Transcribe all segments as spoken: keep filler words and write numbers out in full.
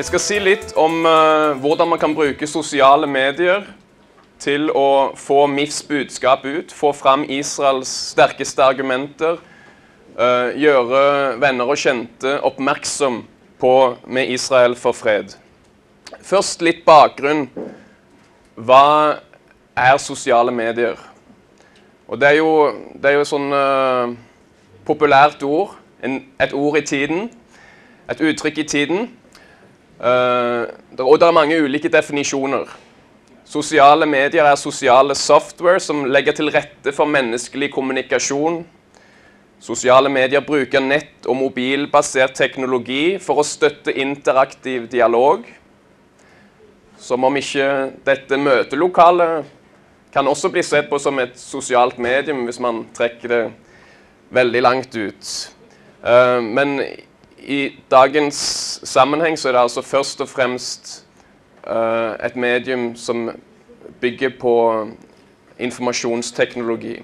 Jeg skal si litt om uh, hvordan man kan bruke sosiale medier til å få M I Fs budskap ut, få fram Israels sterkeste argumenter, uh, gjøre venner og kjente oppmerksom på med Israel for fred. Først litt bakgrunn. Hva er sosiale medier? Og det er jo, det er jo sånn uh, populært ord, en, et ord i tiden, et uttrykk i tiden. Uh, og det er mange ulike definisjoner. Sosiale medier er sosiale software som legger til rette for menneskelig kommunikasjon. Sosiale medier bruker nett- og mobilbasert teknologi for å støtte interaktiv dialog. Som om ikke dette møtelokalet kan også bli sett på som et sosialt medium hvis man trekker det veldig langt ut. Uh, men i dagens sammenheng så er det altså først og fremst uh, et medium som bygger på informasjonsteknologi.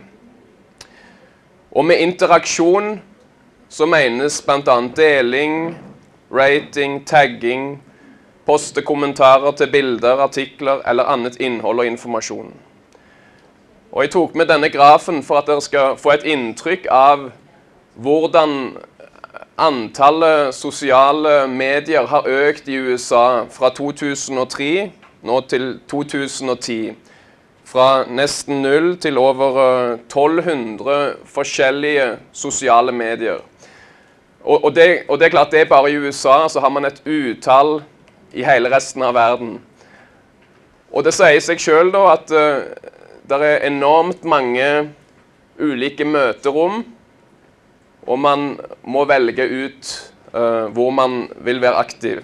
Og med interaksjon så menes blant annet deling, rating, tagging, poste kommentarer til bilder, artikler eller annet innhold og informasjon. Og jeg tok med denne grafen for at dere skal få et inntrykk av hvordan antallet sosiale medier har økt i U S A fra to tusen og tre nå til to tusen og ti. Fra nesten null til over tolv hundre forskjellige sosiale medier. Og, og, det, og det er klart, det er bare i U S A, så har man et utall i hele resten av verden. Og det sier seg selv da at uh, det er enormt mange ulike møterom, og man må velge ut uh, hvor man vil være aktiv.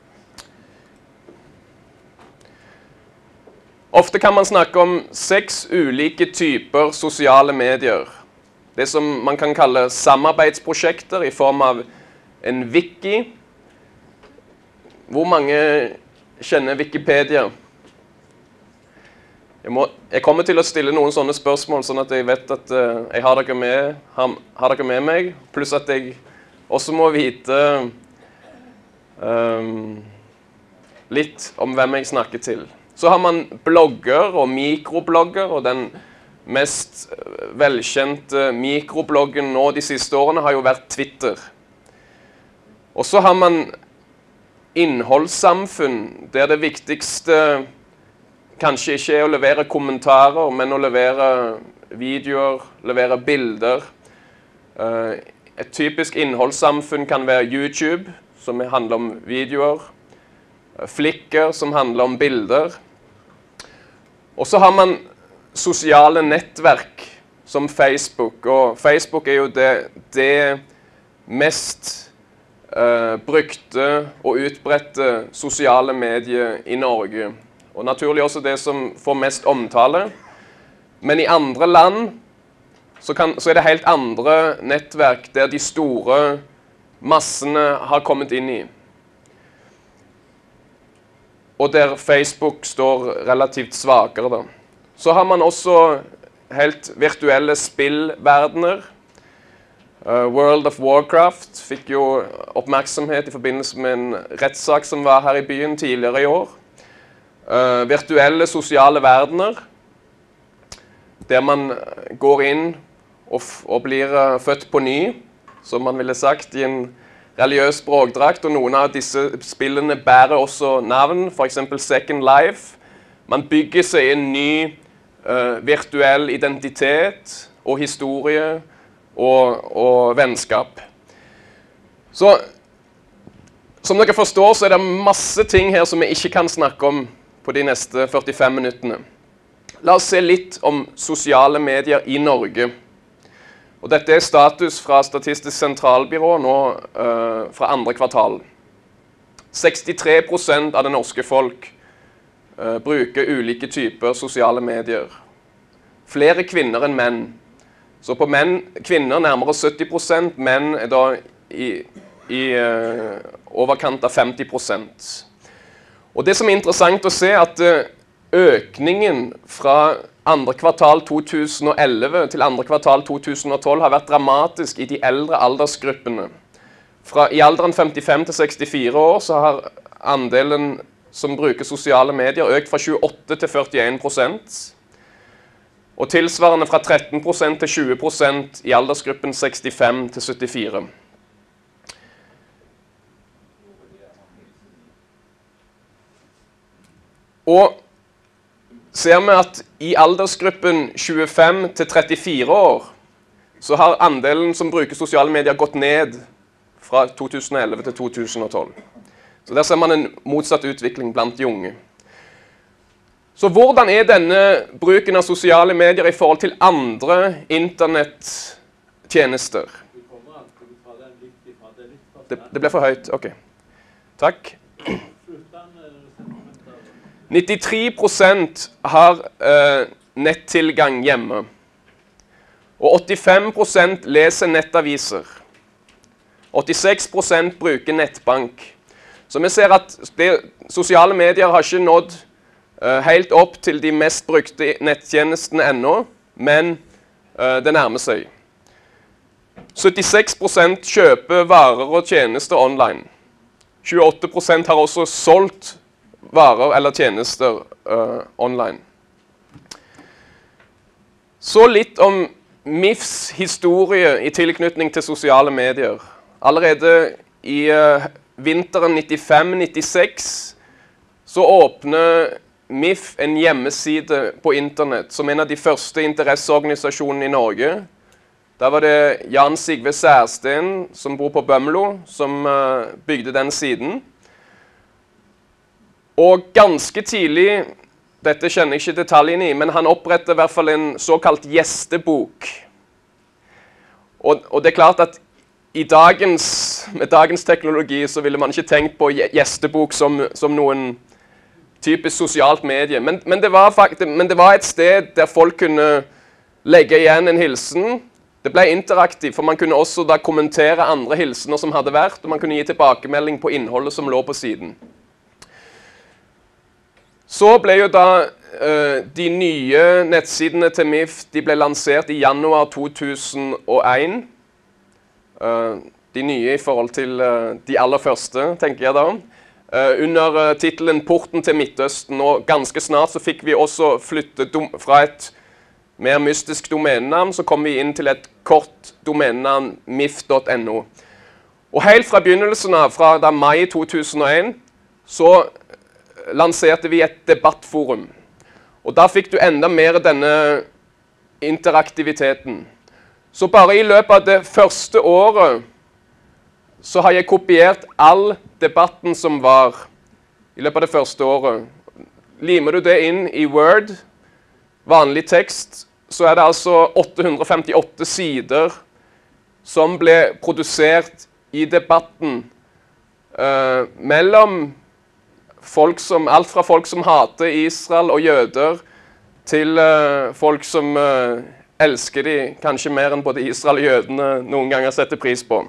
Ofte kan man snakke om seks ulike typer sosiale medier. Det som man kan kalle samarbeidsprosjekter i form av en wiki. Hvor mange kjenner Wikipedia? Jeg, må, jeg kommer til å stille noen sånne spørsmål, sånn at jeg vet at uh, jeg har dere, med, har, har dere med meg, pluss at jeg også må vite um, litt om hvem jeg snakker til. Så har man blogger og mikroblogger, og den mest velkjente mikrobloggen nå de siste årene har jo vært Twitter. Og så har man innholdssamfunn, der det viktigste kanskje ikke er å levere kommentarer, men å levere videoer, levere bilder. Et typisk innholdssamfunn kan være YouTube, som handler om videoer. Flickr, som handler om bilder. Og så har man sosiale nettverk, som Facebook. Og Facebook er jo det, det mest uh, brukte og utbredte sosiale medier i Norge. Og naturlig også det som får mest omtale. Men i andre land så, kan, så er det helt andre nettverk der de store massene har kommet inn i. Og der Facebook står relativt svakere da. Så har man også helt virtuelle spillverdener. Uh, World of Warcraft fikk jo oppmerksomhet i forbindelse med en rettssak som var her i byen tidligere i år. Uh, virtuelle sosiale verdener, der man går inn og, og blir uh, født på ny, som man ville sagt, i en religiøs språkdrakt, og noen av disse spillene bærer også navn, for eksempel Second Life. Man bygger seg en ny uh, virtuell identitet og historie og, og vennskap. Så som dere forstår, så er det masse ting her som vi ikke kan snakke om på de neste førtifem minuttene. La oss se litt om sosiale medier i Norge. Og dette er status fra Statistisk sentralbyrå nå uh, fra andre kvartal. sekstitre prosent av det norske folk uh, bruker ulike typer sosiale medier. Flere kvinner enn menn. Så på menn, kvinner nærmere sytti prosent, menn er da i, i uh, overkant av femti prosent. Og det som er interessant å se er at økningen fra andre kvartal to tusen og elleve til andre kvartal to tusen og tolv har vært dramatisk i de eldre aldersgruppene. fra, i alderen femtifem til sekstifire år så har andelen som bruker sosiale medier økt fra tjueåtte til førtien prosent. Og tilsvarende fra tretten prosent til tjue prosent i aldersgruppen sekstifem til syttifire. Og ser vi at i aldersgruppen tjuefem til trettifire år, så har andelen som bruker sosiale medier gått ned fra to tusen og elleve til to tusen og tolv. Så der ser man en motsatt utvikling blant de unge. Så hvordan er denne bruken av sosiale medier i forhold til andre internettjenester? Det, det ble for høyt, ok. Takk. nittitre prosent har eh, nettilgang hjemme. Og åttifem prosent leser nettaviser. åttiseks prosent bruker nettbank. Så vi ser at det, sosiale medier har ikke nådd uh, helt opp til de mest brukte nettjenestene ennå, men uh, det nærmer seg. syttiseks prosent kjøper varer og tjenester online. tjueåtte prosent har også solgt varer eller tjenester uh, online. Så litt om M I Fs historie i tilknytning til sosiale medier. Allerede i uh, vinteren nittifem nittiseks så åpner M I F en hjemmeside på internett som en av de første interesseorganisasjonene i Norge. Der var det Jan Sigve Særsten, som bor på Bømlo, som uh, bygde den siden. Og ganske tidlig, dette kjenner jeg ikke detaljene i, men han opprettet i hvert fall en såkalt gjestebok. Og, og det er klart at i dagens, med dagens teknologi så ville man ikke tenkt på gjestebok som, som noen typisk sosialt medie. Men, men, det var faktisk, men det var et sted der folk kunne legge igjen en hilsen. Det ble interaktivt, for man kunne også da kommentere andre hilsener som hadde vært, og man kunne gi tilbakemelding på innholdet som lå på siden. Så ble jo da uh, de nye nettsidene til M I F, de ble lansert i januar to tusen og en. Uh, de nye i forhold til uh, de aller første, tenker jeg da. Uh, under uh, titelen Porten til Midtøsten, og ganske snart så fikk vi også flytte fra et mer mystisk domenenavn, så kom vi inn til et kort domenenavn M I F punktum N O. Og helt fra begynnelsen av, fra da mai to tusen og en, så lanserte vi et debattforum. Og da fikk du enda mer denne interaktiviteten. Så bare i løpet av det første året så har jeg kopiert all debatten som var i løpet av det første året. Limer du det inn i Word, vanlig tekst, så er det altså åtte hundre femtiåtte sider som ble produsert i debatten uh, mellom folk som, alt fra folk som hater Israel og jøder, til uh, folk som uh, elsker de kanskje mer enn både Israel og jødene noen ganger setter pris på.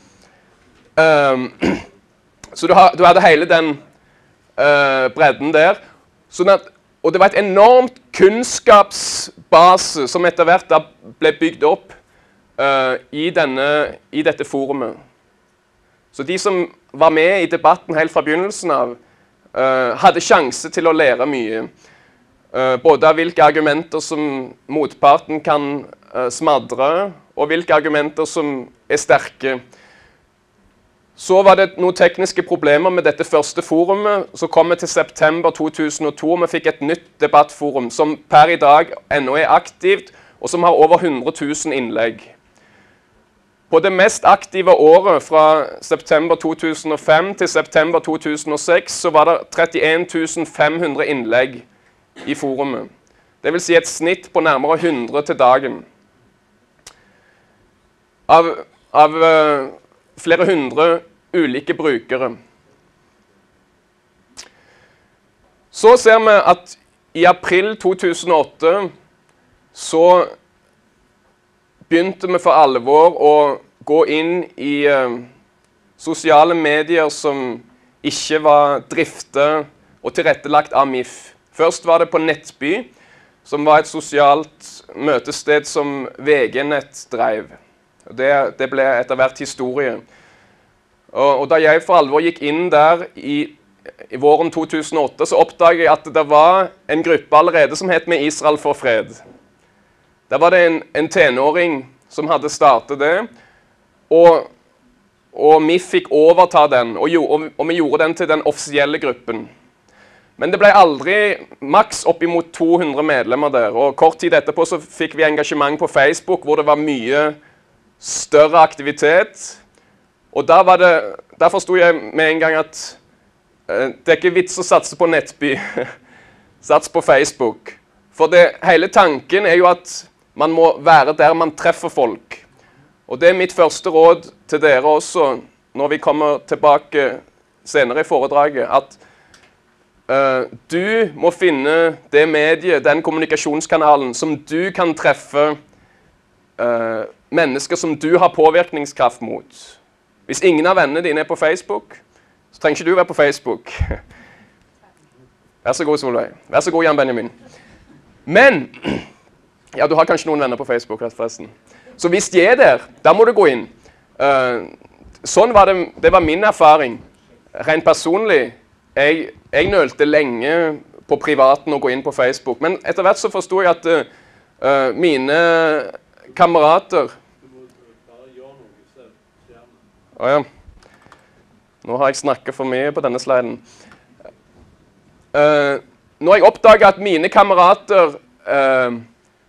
Um, så du, har, du hadde hele den uh, bredden der. Sånn at, og det var et enormt kunnskapsbase som etter hvert da ble bygd opp uh, i, denne, i dette forumet. Så de som var med i debatten helt fra begynnelsen av, Uh, hadde sjanse til å lære mye. Uh, både av hvilke argumenter som motparten kan uh, smadre, og hvilke argumenter som er sterke. Så var det noen tekniske problemer med dette første forumet. Så kom vi til september to tusen og to, og vi fikk et nytt debattforum som per i dag ennå er aktivt, og som har over hundre tusen innlegg. På det mest aktive året, fra september to tusen og fem til september to tusen og seks, så var det trettien tusen fem hundre innlegg i forumet. Det vil si et snitt på nærmere hundre til dagen. Av, av uh, flere hundre ulike brukere. Så ser vi at i april to tusen og åtte så begynte vi for alvor å gå inn i uh, sosiale medier som ikke var driftet og tilrettelagt av M I F. Først var det på Nettby, som var et sosialt møtested som V G Nett drev. Det, det ble etter hvert historie. Og, og da jeg for alvor gikk inn der i, i våren to tusen og åtte, så oppdaget jeg at det var en gruppe allerede som het Med Israel for fred. Der var det en, en tenåring som hadde startet det, og, og M I F fikk overta den, og, og, og vi gjorde den til den offisielle gruppen. Men det ble aldri maks opp imot to hundre medlemmer der, og kort tid etterpå så fikk vi engasjement på Facebook, hvor det var mye større aktivitet. Og der, var det, der forstod jeg med en gang at eh, det er ikke vits å satse på Nettby, sats på Facebook. For det, hele tanken er jo at man må være der man treffer folk. Og det er mitt første råd til dere også, når vi kommer tilbake senere i foredraget, at uh, du må finne det mediet, den kommunikasjonskanalen, som du kan treffe uh, mennesker som du har påvirkningskraft mot. Hvis ingen av vennene dine er på Facebook, så trenger ikke du være på Facebook. Vær så god, Solveig. Vær så god, Jan Benjamin. Men, ja, du har kanskje noen venner på Facebook, forresten. Så hvis de er der, da må du gå inn. Uh, sånn var det, det var min erfaring. Rent personlig, jeg, jeg nølte lenge på privaten å gå inn på Facebook. Men etter hvert så forstod jeg at uh, mine kamerater... Å oh, ja. Nå har jeg snakket for mye på denne sliden. Uh, når jeg oppdaget at mine kamerater... Uh,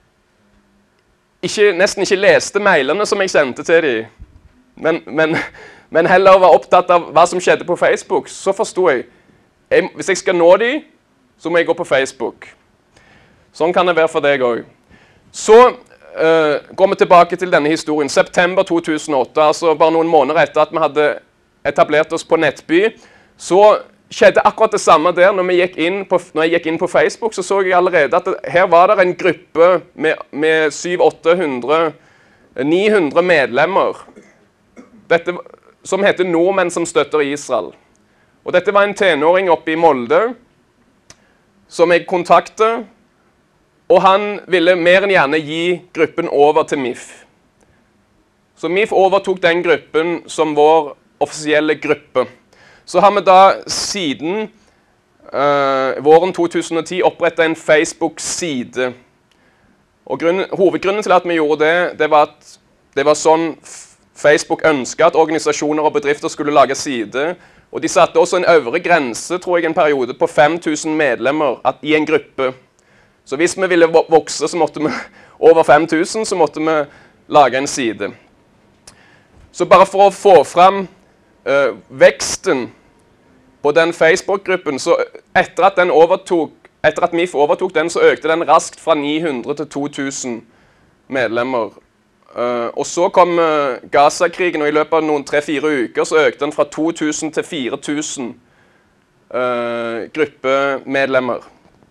Ikke, nesten ikke leste mailene som jeg sendte til dem, men, men, men heller var opptatt av hva som skjedde på Facebook, så forstod jeg, jeg hvis jeg skal nå dem, så må jeg gå på Facebook. Sånn kan det være for deg også. Så uh, går vi tilbake til denne historien. September to tusen og åtte, altså bare noen måneder etter at vi hadde etablert oss på Nettby, så skjedde akkurat det samme der. Når, vi gikk inn på, når jeg gikk inn på Facebook, så så jeg allerede at det, her var det en gruppe med, med syv åtte hundre, ni hundre medlemmer, dette, som heter Nordmenn som støtter Israel. Og dette var en tenåring oppe i Molde, som jeg kontaktet, og han ville mer enn gjerne gi gruppen over til M I F. Så M I F overtok den gruppen som vår offisielle gruppe. Så har vi da siden uh, våren to tusen og ti opprettet en Facebook-side. Og grunnen, hovedgrunnen til at vi gjorde det, det var at det var sånn Facebook ønsket at organisasjoner og bedrifter skulle lage side. Og de satte også en øvre grense, tror jeg, en periode på fem tusen medlemmer at, i en gruppe. Så hvis vi ville vokse så måtte vi, over fem tusen, så måtte vi lage en side. Så bare for å få frem Uh, veksten på den Facebook-gruppen, så etter at, den overtok, etter at M I F overtok den, så økte den raskt fra ni hundre til to tusen medlemmer. Uh, og så kom uh, Gaza-krigen, og i løpet av noen tre-fire uker så økte den fra to tusen til fire tusen uh, gruppemedlemmer.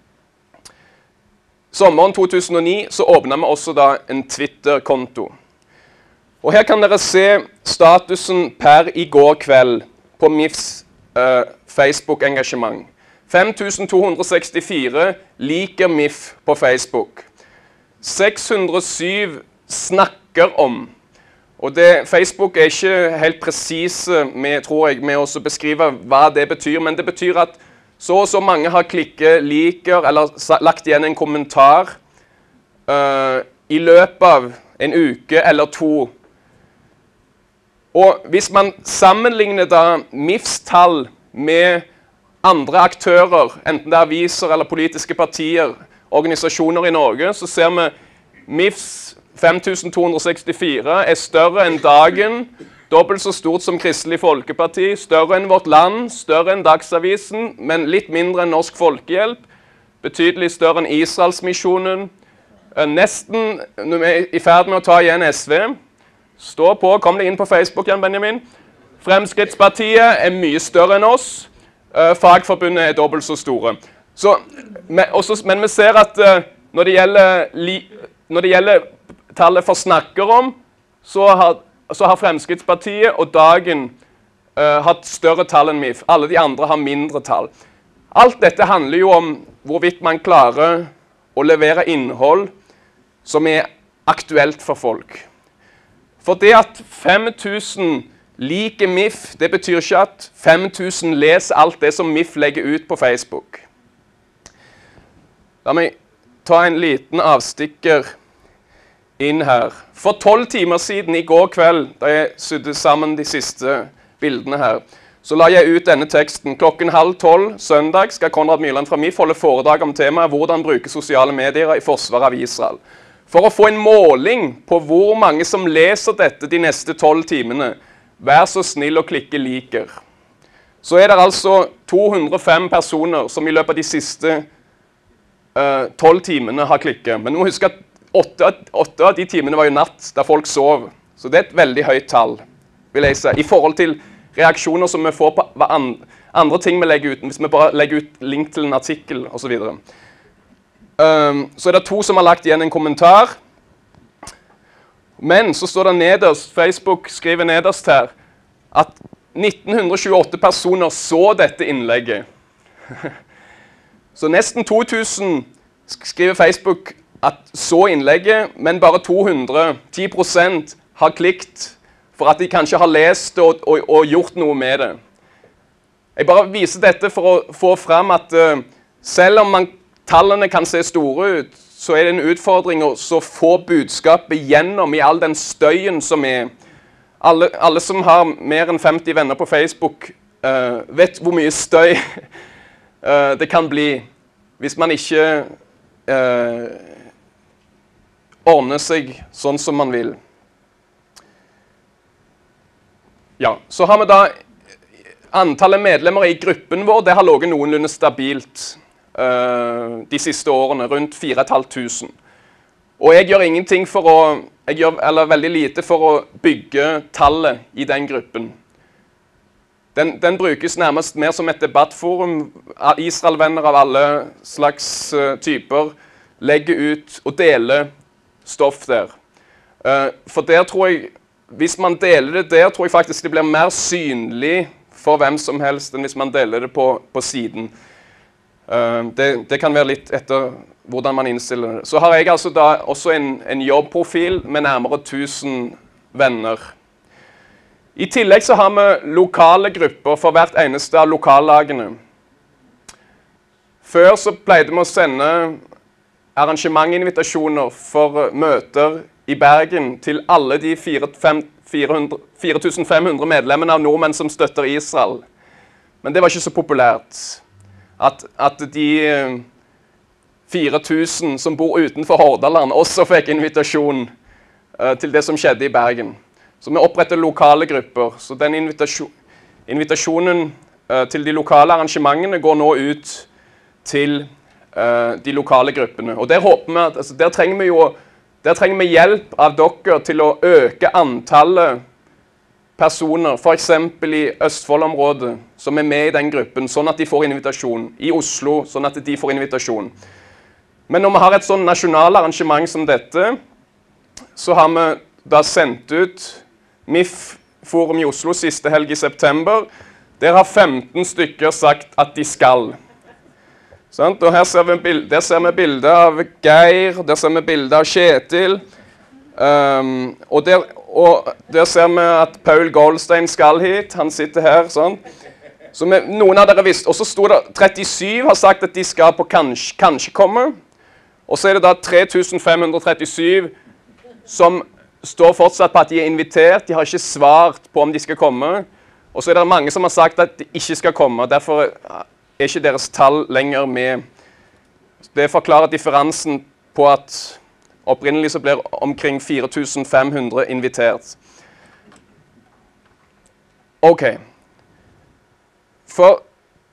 Sommeren to tusen og ni så åpnet vi også da en Twitter-konto. Og her kan dere se statusen per i går kveld på M I Fs uh, Facebook-engasjement. fem tusen to hundre sekstifire liker M I F på Facebook. seks hundre og syv snakker om. Og det, Facebook er ikke helt presise med, tror jeg, med å beskrive hva det betyr, men det betyr at så og så mange har klikket liker eller lagt igjen en kommentar uh, i løpet av en uke eller to. Og hvis man sammenligner da M I Fs tall med andre aktører, enten det er aviser eller politiske partier, organisasjoner i Norge, så ser vi M I Fs fem tusen to hundre sekstifire er større enn Dagen, dobbelt så stort som Kristelig Folkeparti, større enn Vårt Land, større enn Dagsavisen, men litt mindre enn Norsk Folkehjelp, betydelig større enn Israelsmisjonen, nesten i ferd med å ta igjen S V. Stå på, kom deg inn på Facebook, Jan Benjamin. Fremskrittspartiet er mye større enn oss. Uh, Fagforbundet er dobbelt så store. Så, men, også, men vi ser at uh, når, det gjelder, li, når det gjelder tallet for snakker om, så har, så har Fremskrittspartiet og Dagen uh, hatt større tall enn M I F. Alle de andre har mindre tall. Alt dette handler jo om hvorvidt man klarer å levere innhold som er aktuelt for folk. For det at fem tusen Like M I F, det betyr ikke at fem tusen leser alt det som M I F legger ut på Facebook. La meg ta en liten avstikker inn her. For tolv timer siden i går kveld, da jeg sydde sammen de siste bildene her, så la jeg ut denne teksten. Klokken halv tolv søndag skal Konrad Myrland fra M I F holde foredrag om temaet hvordan bruke sosiale medier i forsvaret av Israel. For å få en måling på hvor mange som leser dette de neste tolv timene, vær så snill å klikke liker. Så er det altså to hundre og fem personer som i løpet av de siste tolv uh, timene har klikket. Men du må huske at åtte, åtte av de timene var jo natt, da folk sov. Så det er et veldig høyt tall, vil jeg si, i forhold til reaksjoner som vi får på hva andre ting vi legger ut, hvis vi bare legger ut link til en artikkel og så videre. Um, så er det to som har lagt igjen en kommentar. Men så står det nederst, Facebook skriver nederst her, at nitten tjueåtte personer så dette innlegget. Så nesten to tusen skriver Facebook at så innlegget, men bare to hundre, ti prosent, har klikt for at de kanskje har lest og, og, og gjort noe med det. Jeg bare viser dette for å få frem at uh, selv om man, tallene kan se store ut, så er det en utfordring å så få budskapet gjennom i all den støyen som er. Alle, alle som har mer enn femti venner på Facebook uh, vet hvor mye støy uh, det kan bli hvis man ikke uh, ordner seg sånn som man vil. Ja, så har vi da antallet medlemmer i gruppen vår, det har ligget noenlunde stabilt. Uh, de siste årene, rundt fire tusen fem hundre. Og jeg gjør ingenting for å, jeg gjør, eller veldig lite for å bygge tallet i den gruppen. Den, den brukes nærmest mer som et debattforum. Israel-venner av alle slags uh, typer legger ut og deler stoff der. Uh, for der tror jeg, hvis man deler det der, tror jeg faktisk det blir mer synlig for hvem som helst enn hvis man deler det på, på siden. Uh, det, det kan være litt etter hvordan man innstiller det. Så har jeg altså da også en, en jobbprofil med nærmere tusen venner. I tillegg så har vi lokale grupper for hvert eneste av lokallagene. Før så pleide vi å sende arrangementinvitasjoner for møter i Bergen til alle de fire tusen fem hundre medlemmene av nordmenn som støtter Israel. Men det var ikke så populært. At, at de fire tusen som bor utenfor Hordaland også fikk invitasjon uh, til det som skjedde i Bergen. Så vi oppretter lokale grupper. Så den invitasjon, invitasjonen uh, til de lokale arrangementene går nå ut til uh, de lokale gruppene. Og der håper vi at, altså, der trenger vi jo, der trenger vi hjelp av dere til å øke antallet personer, for eksempel i Østfold-området, som er med i den gruppen, sånn at de får invitasjon. I Oslo, sånn at de får invitasjon. Men når vi har et sånn nasjonalt arrangement som dette, så har vi da sendt ut M I F-forum i Oslo siste helg i september. Der har femten stykker sagt at de skal. Sånn? Og her ser vi, bild, der ser vi bilder av Geir, der ser vi bilder av Kjetil, um, og der Og der ser vi at Paul Goldstein skal hit. Han sitter her, sånn. Så vi, noen av dere visste. Og så sto det trettisju har sagt at de skal på kanskje, kanskje komme. Og så er det da tre tusen fem hundre trettisju som står fortsatt på at de er invitert. De har ikke svart på om de skal komme. Og så er det mange som har sagt at de ikke skal komme. Derfor er ikke deres tall lenger med. Det forklarer differansen på at opprinnelig så blir omkring fire tusen fem hundre invitert. Ok. For,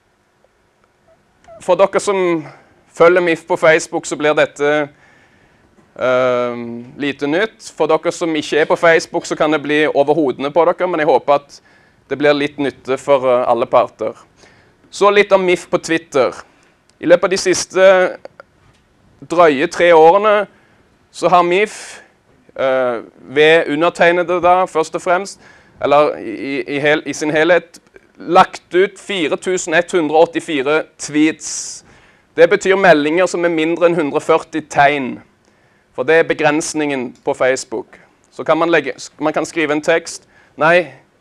for dere som følger M I F på Facebook, så blir dette uh, lite nytt. For dere som ikke er på Facebook, så kan det bli over hodene på dere, men jeg håper at det blir litt nytte for uh, alle parter. Så litt om M I F på Twitter. I løpet av de siste drøye tre årene så har M I F, uh, ved undertegnede da, først og fremst, eller i, i, hel, i sin helhet, lagt ut fire tusen ett hundre åttifire tweets. Det betyr meldinger som er mindre enn ett hundre førti tegn. For det er begrensningen på Facebook. Så kan man, legge, man kan skrive en tekst. Nei,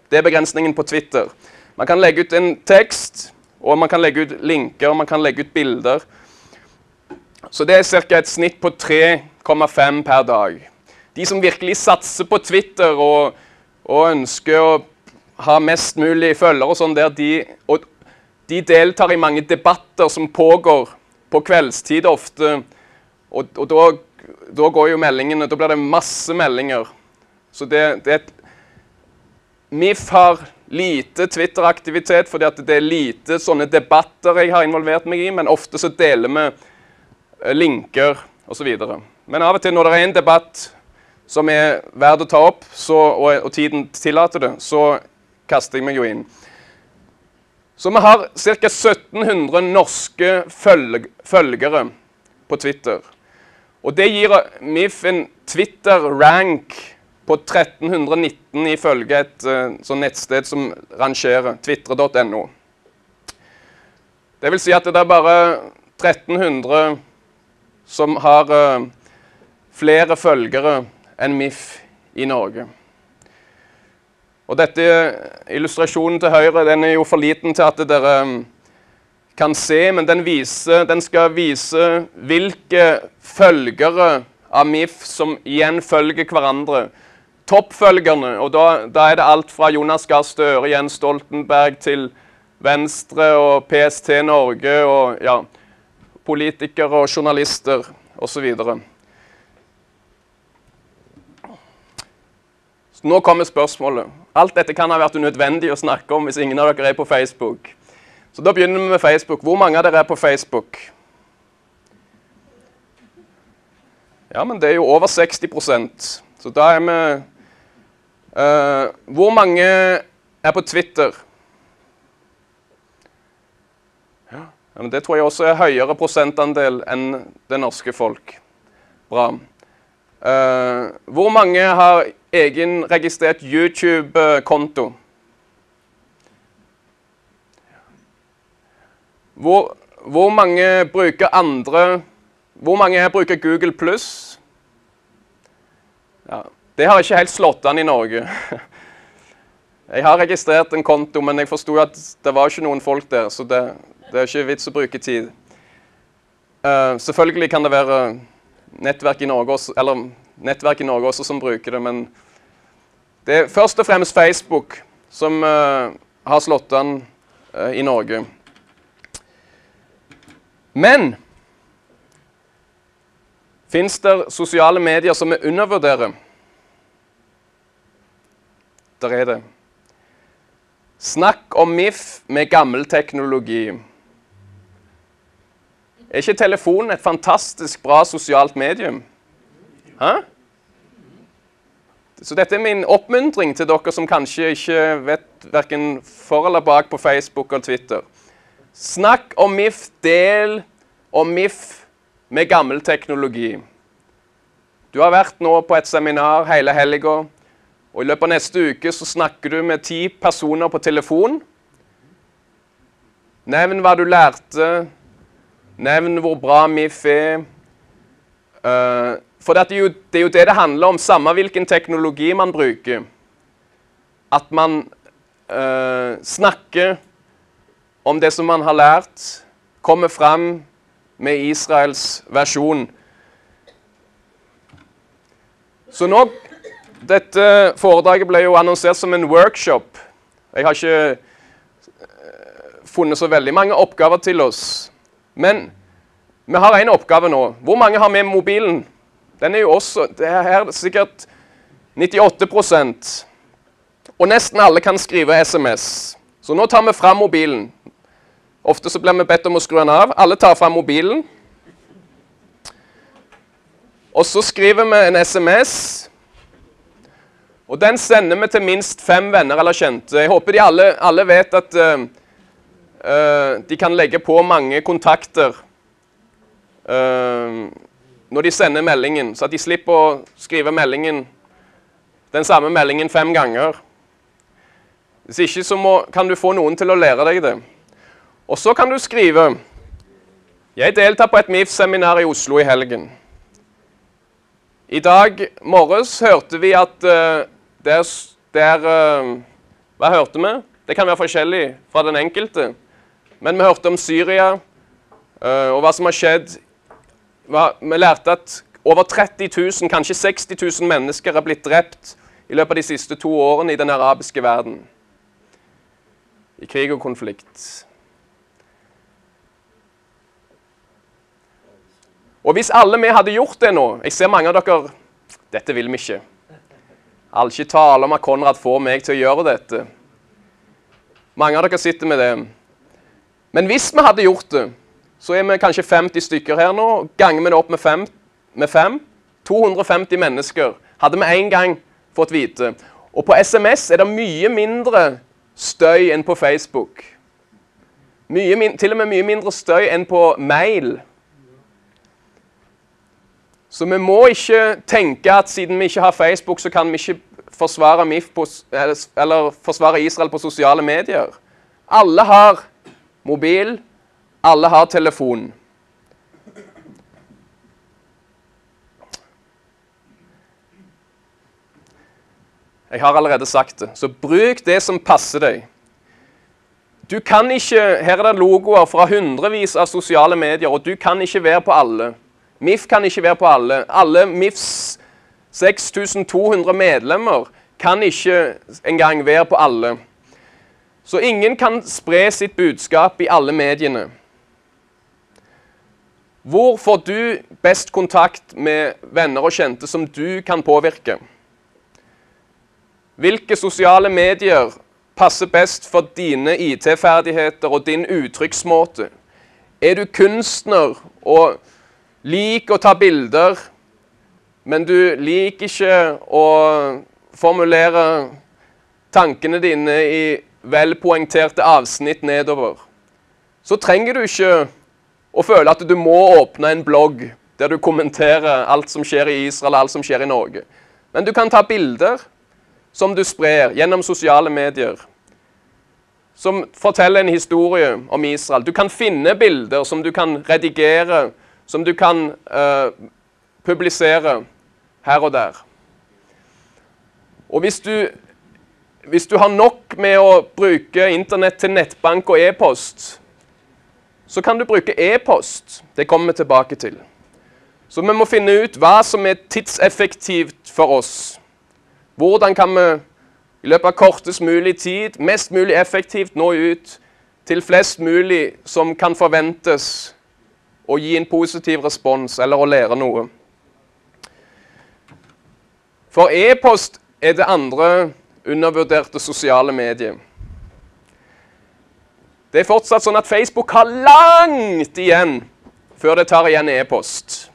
Det er begrensningen på Twitter. Man kan legge ut en tekst, og man kan legge ut linker, og man kan legge ut bilder. Så det er cirka et snitt på tre komma fem per dag. De som virkelig satser på Twitter og, og ønsker å ha mest mulig følgere og sånn der, de, og de deltar i mange debatter som pågår på kveldstid ofte, og, og da, da går jo meldingene, da blir det masse meldinger. Så det, det er et, M I F har lite Twitter-aktivitet, fordi at det er lite sånne debatter jeg har involvert meg i, men ofte så deler vi linker og så videre. Men av og til når det er en debatt som er verdt å ta opp, så, og, og tiden tillater det, så kaster jeg meg jo inn. Så vi har ca. sytten hundre norske følg, følgere på Twitter. Og det gir M I F en Twitter-rank på tretten nitten ifølge et uh, sånn nettsted som rangerer, twitter punktum no. Det vil si at det er bare tretten hundre som har uh, flere følgere enn M I F i Norge. Og dette illustrasjonen til høyre, den er jo for liten til at dere um, kan se, men den, viser, den skal vise hvilke følgere av M I F som igjen følger hverandre. Toppfølgerne, og da, da er det alt fra Jonas Gahr Støre, Jens Stoltenberg til Venstre og P S T Norge og ja, politikere og journalister og så videre. Så nå kommer spørsmålet. Alt dette kan ha vært unødvendig å snakke om hvis ingen av dere er på Facebook. Så da begynner vi med Facebook. Hvor mange av dere er på Facebook? Ja, men det er jo over seksti prosent. Så da er vi... Uh, hvor mange er på Twitter? Ja, men det tror jeg også er høyere prosentandel enn det norske folk. Bra. Uh, hvor mange har egen registrert YouTube-konto? Hvor, hvor mange bruker andre... Hvor mange her bruker Google Plus? Ja, det har ikke helt slått an i Norge. Jeg har registrert en konto, men jeg forstod at det var ikke noen folk der, så det, det er ikke vits å bruke tid. Uh, selvfølgelig kan det være nettverk i Norge også, eller nettverk i Norge også som bruker det, men det er først og fremst Facebook som uh, har slått an uh, i Norge. Men finnes det sosiale medier som vi undervurderer? Der er det. Snakk om M I F med gammel teknologi. Er ikke telefonen et fantastisk bra sosialt medium? Hæ? Så dette er min oppmuntring til dere som kanskje ikke vet hverken for eller bak på Facebook og Twitter. Snakk om M I F, del om M I F med gammel teknologi. Du har vært nå på et seminar hele helgen, og i løpet av neste uke så snakker du med ti personer på telefon. Nevn hva du lærte, nevn hvor bra M I F er. Uh, for det er, jo, det er jo det det handler om, samme hvilken teknologi man bruker. At man uh, snakker om det som man har lært, kommer frem med Israels versjon. Så nå, dette foredraget ble jo annonsert som en workshop. Jeg har ikke funnet så veldig mange oppgaver til oss. Men vi har en oppgave nå. Hvor mange har med mobilen? Den er jo også, det er her sikkert nittiåtte prosent. Og nesten alle kan skrive S M S. Så nå tar vi frem mobilen. Ofte så blir vi bedt om å skru den av. Alle tar frem mobilen. Og så skriver vi en S M S. Og den sender vi til minst fem venner eller kjente. Jeg håper de alle, alle vet at uh, uh, de kan legge på mange kontakter uh, når de sender meldingen, så at de slipper å skrive meldingen, den samme meldingen fem ganger. Hvis ikke så må, kan du få noen til å lære deg det. Og så kan du skrive: Jeg deltar på et M I F-seminar i Oslo i helgen. I dag morges hørte vi at uh, der, der uh, Hva hørte vi? Det kan være forskjellig fra den enkelte. Men vi hørte om Syria, uh, og hva som har skjedd. Vi lærte at over tretti tusen, kanskje seksti tusen mennesker har blitt drept i løpet av de siste to årene i den arabiske verden. I krig og konflikt. Og hvis alle vi hadde gjort det nå, jeg ser mange av dere, dette vil vi ikke. I'll ikke tale om at Konrad får meg til å gjøre dette. Mange av dere sitter med det. Men hvis vi hadde gjort det, så er vi kanskje femti stykker her nå, ganger vi det opp med fem, med fem, to hundre og femti mennesker, hadde vi en gang fått vite. Og på S M S er det mye mindre støy enn på Facebook. Mye, til og med mye mindre støy enn på mail. Så vi må ikke tenke at siden vi ikke har Facebook, så kan vi ikke forsvare, M I F på, eller forsvare Israel på sosiale medier. Alle har mobil, alle har telefon. Jeg har allerede sagt det, så bruk det som passer deg. Du kan ikke, her er det logoer fra hundrevis av sosiale medier, og du kan ikke være på alle. M I F kan ikke være på alle. Alle M I Fs seks tusen to hundre medlemmer kan ikke engang være på alle. Så ingen kan spre sitt budskap i alle mediene. Hvor får du best kontakt med venner og kjente som du kan påvirke? Hvilke sosiale medier passer best for dine I T-ferdigheter og din uttrykksmåte? Er du kunstner og liker å ta bilder, men du liker ikke å formulere tankene dine i velpoengterte avsnitt nedover, så trenger du ikke å føle at du må åpne en blogg der du kommenterer alt som skjer i Israel og alt som skjer i Norge. Men du kan ta bilder som du sprer gjennom sosiale medier, som forteller en historie om Israel. Du kan finne bilder som du kan redigere, som du kan uh, publisere her og der. Og hvis du, hvis du har nok med å bruke internett til nettbank og e-post, så kan du bruke e-post. Det kommer vi tilbake til. Så vi må finne ut hva som er tidseffektivt for oss. Hvordan kan vi i løpet av kortest mulig tid, mest mulig effektivt nå ut til flest mulig som kan forventes å gi en positiv respons eller å lære noe. For e-post er det andre undervurderte sosiale medier. Det er fortsatt sånn at Facebook har langt igjen før det tar igjen e-post.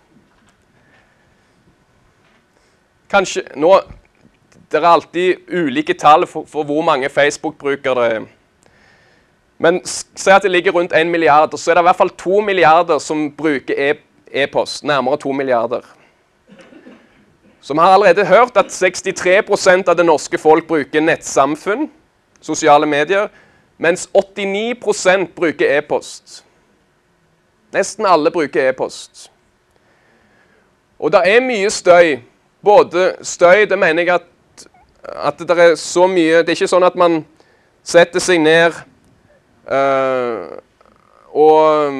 Kanskje, nå, det er alltid ulike tall for, for hvor mange Facebook-brukere det er. Men se at det ligger rundt en milliard, så er det i hvert fall to milliarder som bruker e-post, nærmere to milliarder. Så vi har allerede hørt at sekstitre prosent av det norske folk bruker nettsamfunn, sosiale medier, mens åttini prosent bruker e-post. Nesten alle bruker e-post. Og det er mye støy. Både støy, det mener jeg at, at det er så mye, det er ikke sånn at man setter seg ned Uh, og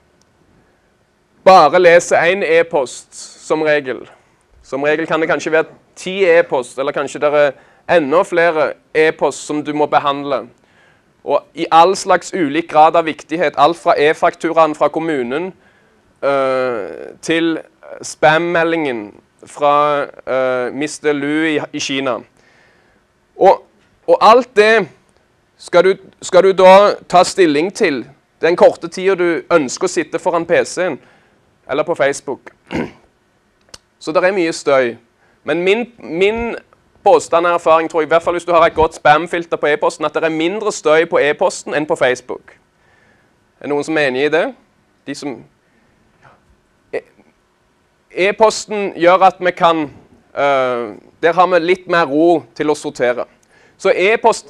bare lese en e-post som regel. Som regel kan det kanskje være ti e-post, eller kanskje det er enda flere e-post som du må behandle. Og i all slags ulik grad av viktighet, alt fra e-fakturaen fra kommunen uh, til spam-meldingen fra uh, mister Lu i, i Kina. Og, og alt det Skal du, skal du da ta stilling til den korte tiden du ønsker å sitte foran P C-en eller på Facebook? Så det er mye støy. Men min, min påstand og erfaring tror jeg, i hvert fall hvis du har et godt spamfilter på e-posten, at det er mindre støy på e-posten enn på Facebook. Er det noen som er enig i det? De som... E-posten gjør at vi kan... Uh, der har vi litt mer ro til å sortere. Så e-post...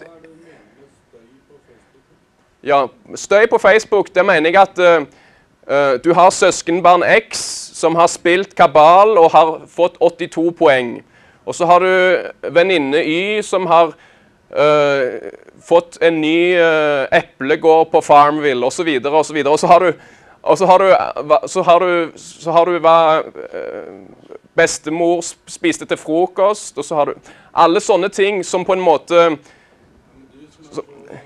Ja, støy på Facebook, det mener jeg at uh, uh, du har søskenbarn X som har spilt kabal og har fått åttito poeng. Og så har du venninne Y som har uh, fått en ny uh, eplegård på Farmville, og så videre, og så videre. Og så har du, og så har du, så har du, så har du hva uh, bestemor spiste til frokost, og så har du alle sånne ting som på en måte... Så,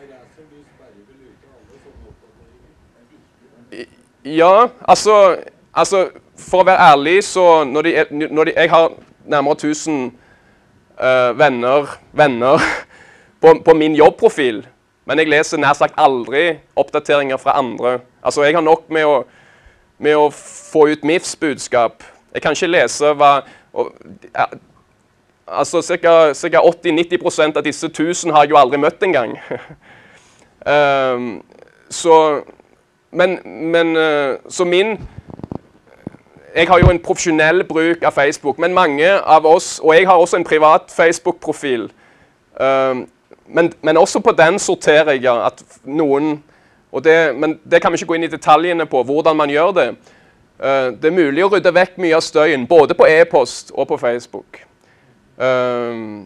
ja, altså, altså, for å være ærlig, så når, de, når de, jeg har nærmere tusen uh, venner, venner på, på min jobbprofil, men jeg leser nær sagt aldri oppdateringer fra andre. Altså, jeg har nok med å, med å få ut M I Fs budskap. Jeg kan ikke lese hva... Og, ja, altså, ca. åtti til nitti prosent av disse tusen har jeg jo aldri møtt engang. um, så... Men, men uh, så min... Jeg har jo en profesjonell bruk av Facebook, men mange av oss, og jeg har også en privat Facebook-profil, uh, men, men også på den sorterer jeg at noen, og det, men det kan vi ikke gå inn i detaljene på, hvordan man gjør det. Uh, det er mulig å rydde vekk mye av støyen, både på e-post og på Facebook. Uh,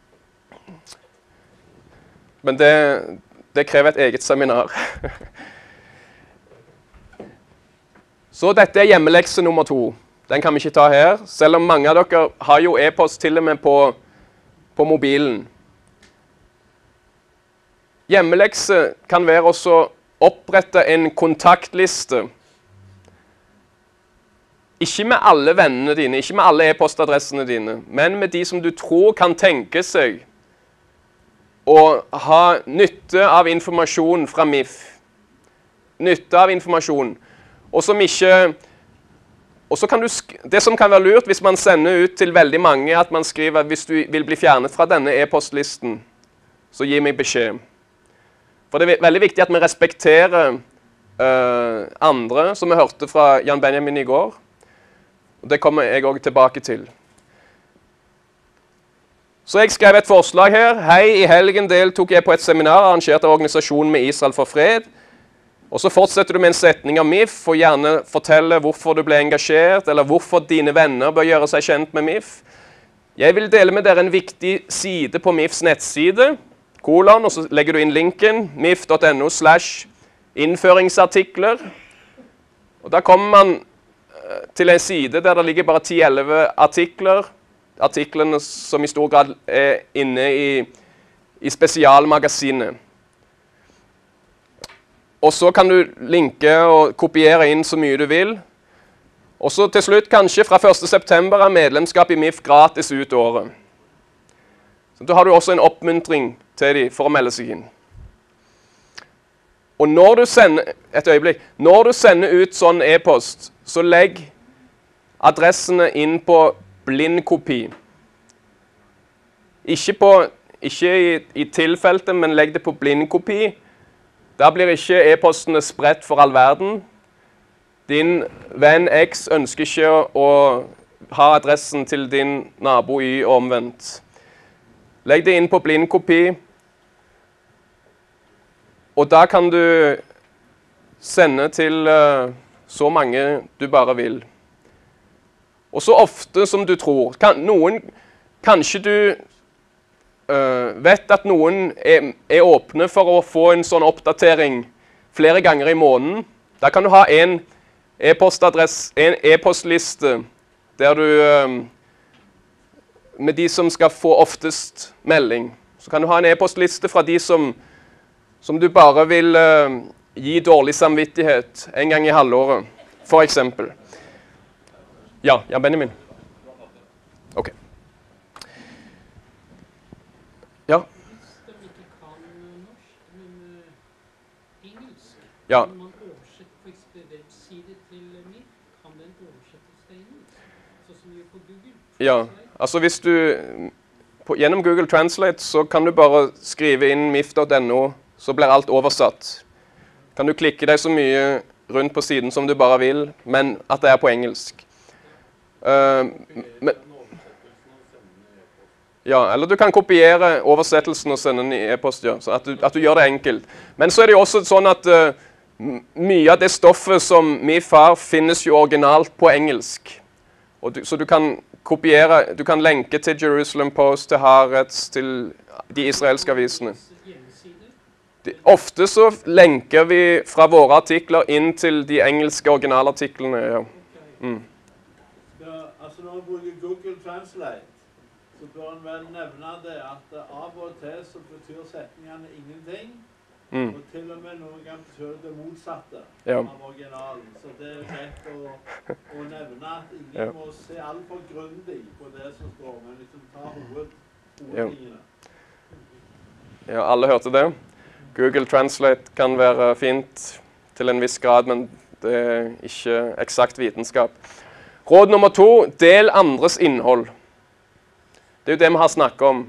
men det, det krever et eget seminar. Så dette er hjemmelekse nummer to. Den kan vi ikke ta her, selv om mange av dere har jo e-post til og med på, på mobilen. Hjemmelekse kan være også opprette en kontaktliste. Ikke med alle vennene dine, ikke med alle e-postadressene dine, men med de som du tror kan tenke seg å ha nytte av informasjon fra M I F. Nytte av informasjon. Og som ikke, og så kan du, det som kan være lurt hvis man sender ut til veldig mange, at man skriver hvis du vil bli fjernet fra denne e-postlisten, så gi meg beskjed. For det er veldig viktig at vi respekterer uh, andre, som vi hørte fra Jan Benjamin i går. Og det kommer jeg også tilbake til. Så jeg skrev et forslag her. Hei, i helgen deltok jeg på et seminar arrangert av Organisasjonen med Israel for fred. Og så fortsetter du med en setning av M I F, og gjerne fortelle hvorfor du ble engasjert, eller hvorfor dine venner bør gjøre seg kjent med M I F. Jeg vil dele med dere en viktig side på M I Fs nettside, kolon, og så legger du inn linken, mif punktum no slash innføringsartikler. Og da kommer man til en side der det ligger bare ti til elleve artikler, artiklene som i stor grad er inne i, i spesialmagasinet. Og så kan du linke og kopiere inn så mye du vil. Og så til slutt, kanskje fra første september er medlemskap i M I F gratis ut året. Så da har du også en oppmuntring til dem for å melde seg inn. Og når du sender, et øyeblikk, når du sender ut sånn e-post, så legg adressene inn på blindkopi. Ikke, på, ikke i, i tilfeltet, men legg det på blindkopi. Da blir ikke e-postene spredt for all verden. Din venn X ønsker ikke å ha adressen til din nabo Y og omvendt. Legg det inn på blindkopi. Og da kan du sende til uh, så mange du bare vil. Og så ofte som du tror. Kan, noen, kanskje du Uh, vet at noen er, er åpne for å få en sånn oppdatering flere ganger i måneden. Da kan du ha en e-postadress, en e-postliste der du uh, med de som skal få oftest melding. Så kan du ha en e-postliste fra de som, som du bare vil uh, gi dårlig samvittighet en gang i halvåret, for eksempel. Ja, ja, Benjamin. Ok. Ja. Hvis de ikke kan norsk, men uh, engelsk, ja. Kan man oversette på en webside til M I F? Kan den oversettes til engelsk? Sånn som vi gjør på Google? Ja, altså hvis du, på, gjennom Google Translate så kan du bare skrive inn mif punktum no, så blir alt oversatt. Kan du klikke deg så mye rundt på siden som du bare vil, men at det er på engelsk. Uh, men, Ja, eller du kan kopiere oversettelsen og sende den i e-post, ja, så at du, at du gjør det enkelt. Men så er det jo også sånn at uh, mye av det stoffet som M I F har finnes jo originalt på engelsk. Og du, så du kan kopiere, du kan lenke til Jerusalem Post, til Haaretz, til de israelske avisene. De, ofte så lenker vi fra våre artikler inn til de engelske originalartiklene. Ja. Mm. Ja, altså når man bruker Google Translate, så bør man vel nevne det at av og til så betyr setningene ingenting, mm. og til og med noen gang betyr det motsatte ja. Av originalen. Så det er greit å, å nevne at ingen ja. Må se alt for grundig på det som står, men liksom ta hoved, hovedtingene. Ja. ja, alle hørte det. Google Translate kan være fint til en viss grad, men det er ikke eksakt vitenskap. Råd nummer to, del andres innhold. Det er jo det vi har snakket om.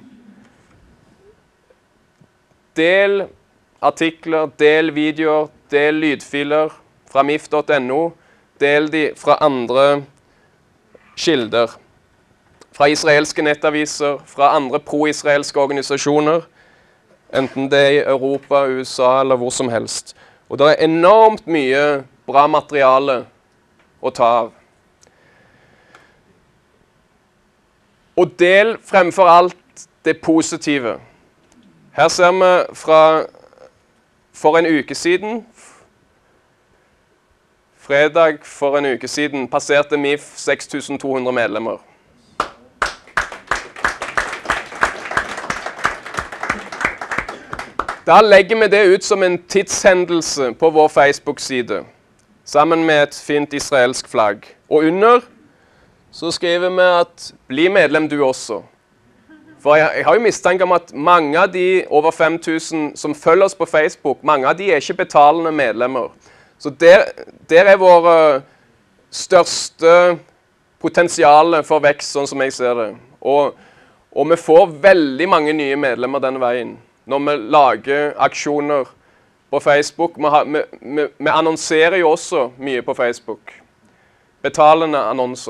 Del artikler, del videoer, del lydfiler fra M I F punktum N O. Del de fra andre kilder. Fra israelske nettaviser, fra andre pro-israelske organisasjoner. Enten det er i Europa, U S A eller hvor som helst. Og det er enormt mye bra materiale å ta av. Og del fremfor alt det positive. Her ser vi fra for en uke siden, fredag for en uke siden, passerte M I F seks tusen to hundre medlemmer. Da legger vi det ut som en tidshendelse på vår Facebook-side, sammen med et fint israelsk flagg. Og under så skriver vi at bli medlem du også. For jeg, jeg har jo mistanke om at mange av de over fem tusen som følger oss på Facebook, mange av de er ikke betalende medlemmer. Så der, der er vår uh, største potensiale for vekst, sånn som jeg ser det. Og, og vi får veldig mange nye medlemmer denne veien. Når vi lager aksjoner på Facebook. Vi, har, vi, vi, vi annonserer jo også mye på Facebook. Betalende annonser.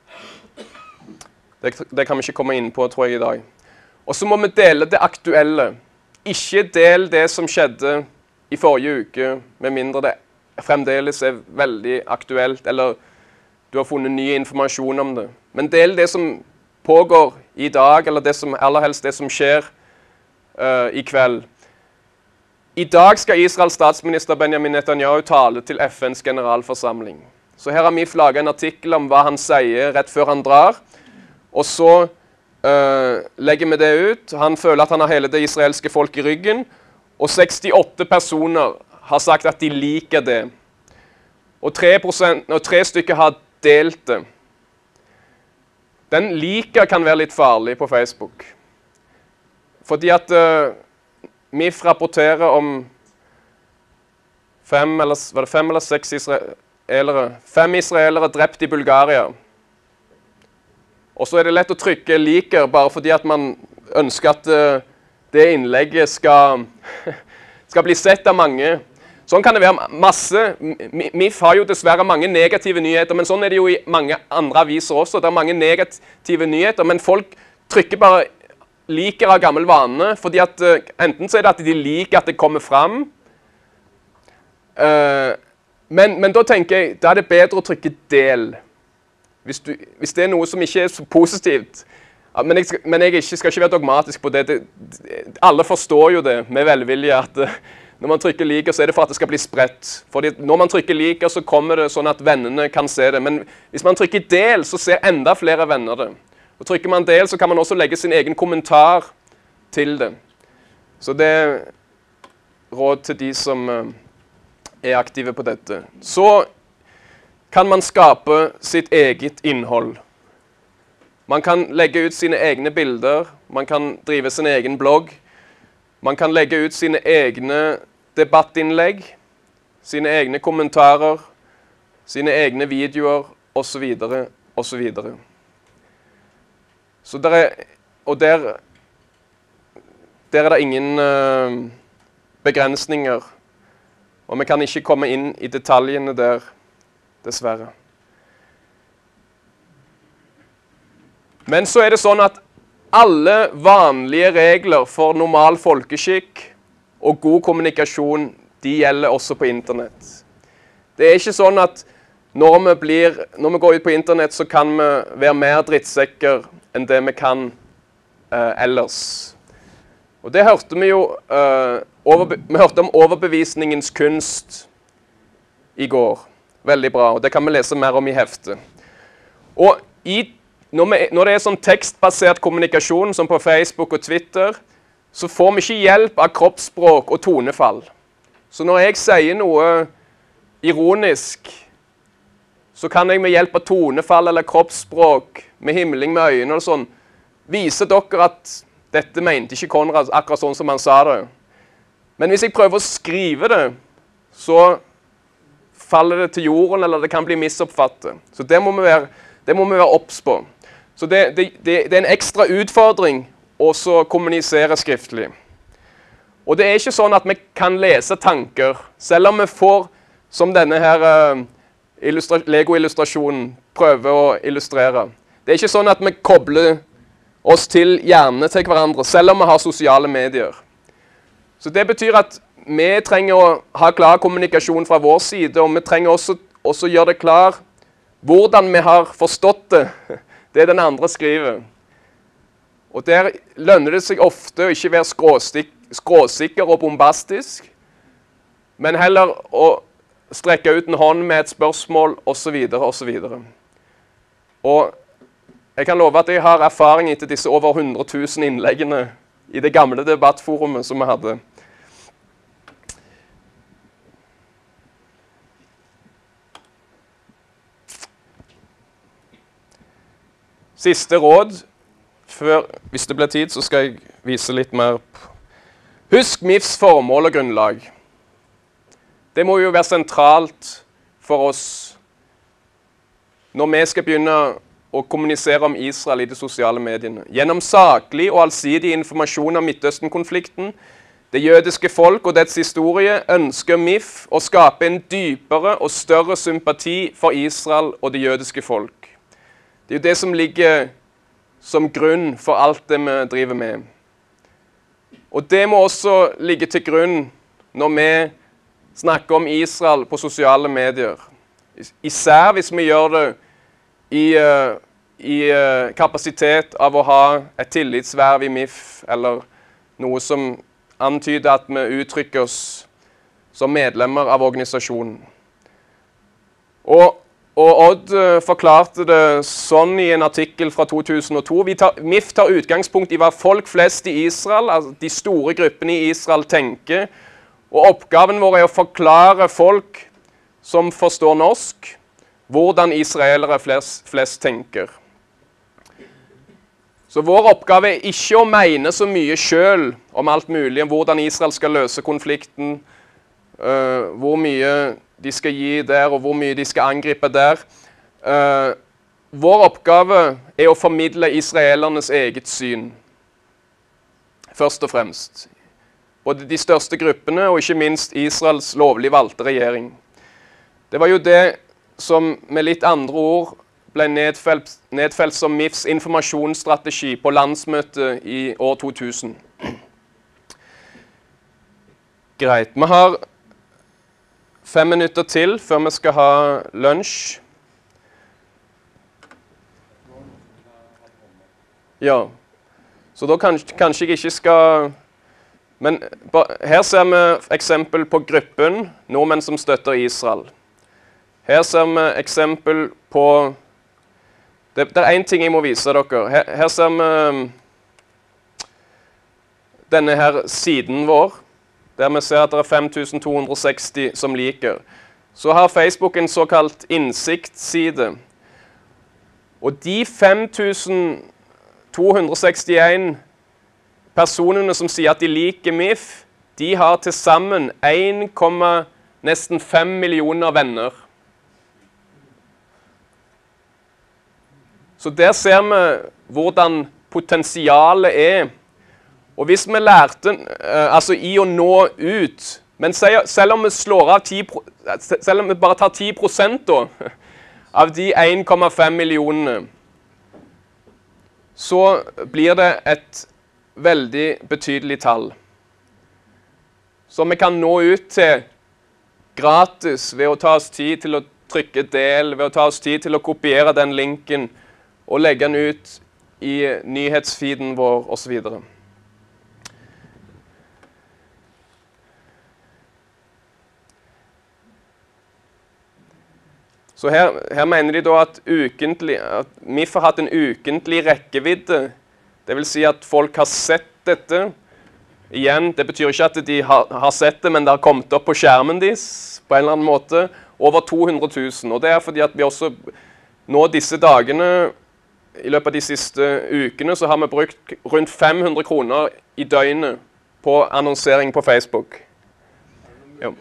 Det, det kan vi ikke komme inn på, tror jeg, i dag. Og så må vi dele det aktuelle. Ikke del det som skjedde i forrige uke, med mindre det fremdeles er veldig aktuelt, eller du har funnet ny informasjon om det. Men del det som pågår i dag, eller det som, aller helst det som skjer uh, i kveld. I dag skal Israels statsminister Benjamin Netanyahu tale til F N's generalforsamling. Så her har vi laget en artikkel om hva han sier rett før han drar. Og så uh, legger vi det ut. Han føler at han har hele det israelske folk i ryggen. Og sekstiåtte personer har sagt at de liker det. Og tre, prosent, og tre stykker har delt det. Den liker kan være litt farlig på Facebook. Fordi at uh, M I F rapporterer om fem eller, var det fem eller seks israelere, fem israelere drept i Bulgaria. Og så er det lett å trykke liker bare fordi at man ønsker at uh, det innlegget skal, skal bli sett av mange. Sånn kan det være masse. M I F har jo dessverre mange negative nyheter, men sånn er det jo i mange andre aviser også. Det er mange negative nyheter, men folk trykker bare liker av gammel vane, fordi at uh, enten så er det at de liker at det kommer frem, uh, men, men da tenker jeg, da er det bedre å trykke del. Hvis, du, hvis det er noe som ikke er så positivt. Ja, men jeg, skal, men jeg ikke, skal ikke være dogmatisk på det. det, det alle forstår jo det med velvilje at uh, når man trykker liker, så er det for at det skal bli spredt. Fordi når man trykker liker, så kommer det sånn at vennene kan se det. Men hvis man trykker del, så ser enda flere venner det. Og trykker man del, så kan man også legge sin egen kommentar til det. Så det er råd til de som uh, er aktive på dette. Så kan man skape sitt eget innhold. Man kan legge ut sine egne bilder, man kan drive sin egen blogg, man kan legge ut sine egne debattinnlegg, sine egne kommentarer, sine egne videoer, og så videre, og så videre. Så der er, og der, der er det ingen uh, begrensninger, og vi kan ikke komme inn i detaljene der, dessverre. Men så er det sånn at alle vanlige regler for normal folkeskikk og god kommunikasjon, de gjelder også på internett. Det er ikke sånn at når vi, blir, når vi går ut på internett, så kan vi være mer drittsekker enn det vi kan eh, ellers. Og det hørte vi jo eh, over, vi hørte om overbevisningens kunst i går. Veldig bra, og det kan vi lese mer om i heftet. Og i, når, vi, når det er sånn tekstbasert kommunikasjon, som på Facebook og Twitter, så får vi ikke hjelp av kroppsspråk og tonefall. Så når jeg sier noe ironisk, så kan jeg med hjelp av tonefall eller kroppsspråk, med himling med øynene og sånn, vise dere at dette mente ikke Konrad akkurat sånn som han sa det. Men hvis jeg prøver å skrive det, så faller det til jorden, eller det kan bli misoppfattet. Så det må vi være, det må vi være obs på. Så det, det, det, det er en ekstra utfordring å så kommunisere skriftlig. Og det er ikke sånn at vi kan lese tanker, selv om vi får, som denne her uh, Lego-illustrasjonen prøver å illustrere. Det er ikke sånn at vi kobler oss til hjernene til hverandre, selv om vi har sosiale medier. Så det betyr at vi trenger å ha klar kommunikasjon fra vår side, og vi trenger også, også gjøre det klar hvordan vi har forstått det, det den andre skriver. Og der lønner det seg ofte å ikke være skråstikk, skråsikker og bombastisk, men heller å strekke ut en hånd med et spørsmål, og så videre, og så videre. Og jeg kan love at jeg har erfaring etter disse over hundre tusen innleggene i det gamle debattforumet som vi hadde. Siste råd, før, hvis det blir tid, så skal jeg vise litt mer. Husk M I Fs formål og grunnlag. Det må jo være sentralt for oss når vi skal begynne å kommunisere om Israel i de sosiale mediene. Gjennom saklig og allsidig informasjon om Midtøsten-konflikten, det jødiske folk og dets historie, ønsker M I F å skape en dypere og større sympati for Israel og det jødiske folk. Det er jo det som ligger som grunn for alt det vi driver med. Og det må også ligge til grunn når vi snakker om Israel på sosiale medier. Især hvis vi gjør det i, uh, i uh, kapasitet av å ha et tillitsverv i M I F, eller noe som antyder at vi uttrykker oss som medlemmer av organisasjonen. Og Og Odd uh, forklarte det sånn i en artikkel fra to tusen og to. Vi tar, M I F tar utgangspunkt i hva folk flest i Israel, altså de store gruppene i Israel, tenker. Og oppgaven vår er å forklare folk som forstår norsk, hvordan israelere flest, flest tenker. Så vår oppgave er ikke å mene så mye selv om alt mulig, om hvordan Israel skal løse konflikten, uh, hvor mye de skal gi der, og hvor mye de skal angripe der. Uh, vår oppgave er å formidle israelernes eget syn, først og fremst. Både de største gruppene, og ikke minst Israels lovlig valgte regjering. Det var jo det som med litt andre ord ble nedfelt, nedfelt som M I Fs informasjonsstrategi på landsmøtet i år to tusen. Greit, vi har fem minutter til før vi skal ha lunsj. Ja, så da kan, kanskje jeg ikke skal... Men her ser vi eksempel på gruppen nordmenn som støtter Israel. Her ser vi eksempel på... Det, det er en ting jeg må vise dere. Her, her ser vi denne her siden vår, der vi ser at det er fem tusen to hundre og seksti som liker. Så har Facebook en såkalt innsiktsside. Og de fem tusen to hundre og sekstien personene som sier at de liker M I F, de har til sammen en komma fem millioner venner. Så der ser vi hvordan potensialet er. Og hvis vi lærte, uh, altså i å nå ut, men selv, selv om vi slår av ti, selv om vi bare tar ti prosent da, av de en komma fem millionene, så blir det et veldig betydelig tall. Så vi kan nå ut til gratis ved å ta oss tid til å trykke del, ved å ta oss tid til å kopiere den linken og legge den ut i nyhetsfeeden vår og så videre. Så her, her mener de da at, ukentlig, at M I F har hatt en ukentlig rekkevidde. Det vil si at folk har sett dette. Igjen, det betyr ikke at de har, har sett det, men det har kommet opp på skjermen deres på en eller annen måte. Over to hundre tusen. Og det er fordi at vi også nå disse dagene, i løpet av de siste ukene, så har vi brukt rundt fem hundre kroner i døgnet på annonsering på Facebook. Ja.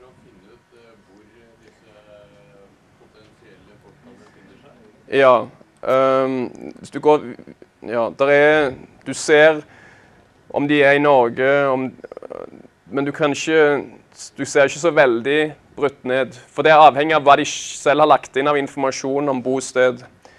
Ja, um, hvis du går, ja, der er, du ser om de er i Norge, om, men du kan ikke, du ser ikke så veldig brutt ned, for det er avhengig av hva de selv har lagt inn av informasjon om bosted.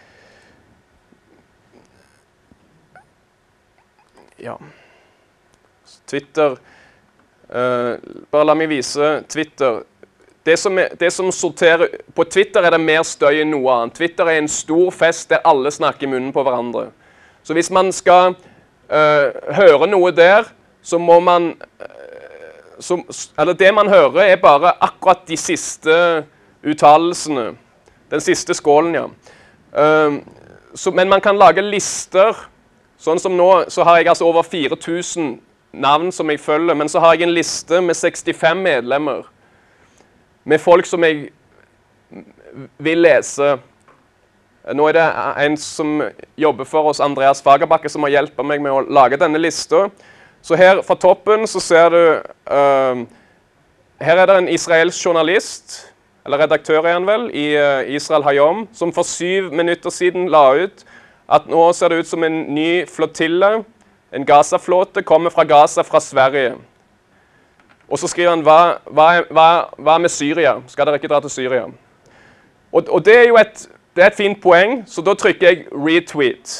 Ja, Twitter, uh, bare la meg vise Twitter. Det som, er, det som sorterer, på Twitter er det mer støy enn noe annet. Twitter er en stor fest der alle snakker i munnen på hverandre. Så hvis man skal uh, høre noe der, så må man, uh, så, eller det man hører er bare akkurat de siste uttalelsene. Den siste skålen, ja. Uh, så, men man kan lage lister. Sånn som nå, så har jeg altså over fire tusen navn som jeg følger, men så har jeg en liste med sekstifem medlemmer. Med folk som jeg vil lese. Nå er det en som jobber for oss, Andreas Fagerbakke, som har hjulpet meg med å lage denne lista. Så her fra toppen så ser du, uh, her er det en israelsk journalist, eller redaktør er han vel, i uh, Israel Hayom, som for syv minutter siden la ut at nå ser det ut som en ny flotille, en Gaza-flåte, kommer fra Gaza fra Sverige. Og så skriver han, hva, hva, hva, hva med Syria? Skal dere ikke dra til Syria? Og, og det er jo et, det er et fint poeng, så da trykker jeg retweet.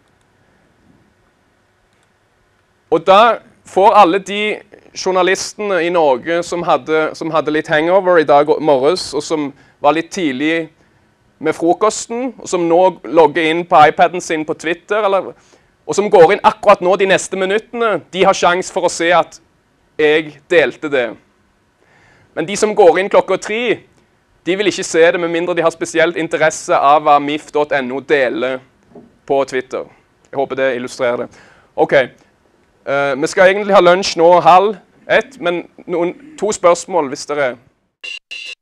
Og da får alle de journalistene i Norge som hadde, som hadde litt hangover i dag morges, og som var litt tidlig med frokosten, og som nå logger inn på iPaden sin på Twitter, eller, og som går inn akkurat nå de neste minuttene, de har sjans for å se at jeg delte det. Men de som går inn klokka tre, de vil ikke se det med mindre de har spesielt interesse av hva M I F punktum no deler på Twitter. Jeg håper det illustrerer det. Ok, uh, vi skal egentlig ha lunsj nå halv ett, men noen, to spørsmål hvis dere er.